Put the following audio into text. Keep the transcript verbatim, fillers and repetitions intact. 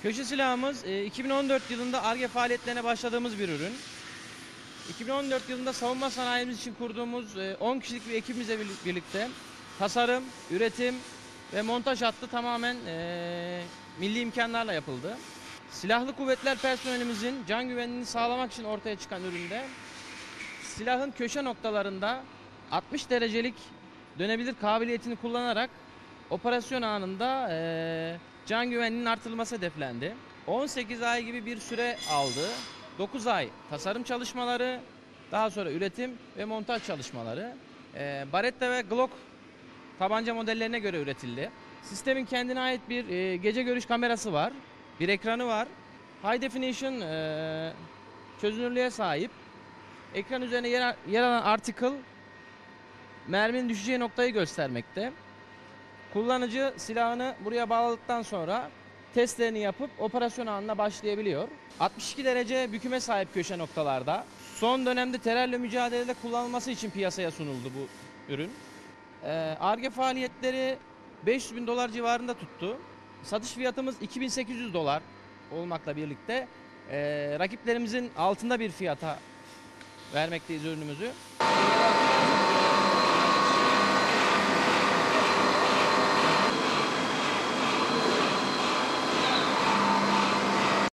Köşe silahımız e, iki bin on dört yılında Ar-Ge faaliyetlerine başladığımız bir ürün. iki bin on dört yılında savunma sanayimiz için kurduğumuz e, on kişilik bir ekibimizle birlikte tasarım, üretim ve montaj hattı tamamen e, milli imkanlarla yapıldı. Silahlı kuvvetler personelimizin can güvenliğini sağlamak için ortaya çıkan üründe silahın köşe noktalarında altmış derecelik dönebilir kabiliyetini kullanarak operasyon anında e, can güvenliğinin artırılması hedeflendi. on sekiz ay gibi bir süre aldı. dokuz ay tasarım çalışmaları, daha sonra üretim ve montaj çalışmaları. E, Baretta ve Glock tabanca modellerine göre üretildi. Sistemin kendine ait bir e, gece görüş kamerası var, bir ekranı var. High definition e, çözünürlüğe sahip. Ekran üzerine yer, yer alan article merminin düşeceği noktayı göstermekte. Kullanıcı silahını buraya bağladıktan sonra testlerini yapıp operasyon anına başlayabiliyor. altmış iki derece büküme sahip köşe noktalarda. Son dönemde terörle mücadelede kullanılması için piyasaya sunuldu bu ürün. Ar-Ge faaliyetleri beş yüz bin dolar civarında tuttu. Satış fiyatımız iki bin sekiz yüz dolar olmakla birlikte e, rakiplerimizin altında bir fiyata vermekteyiz ürünümüzü.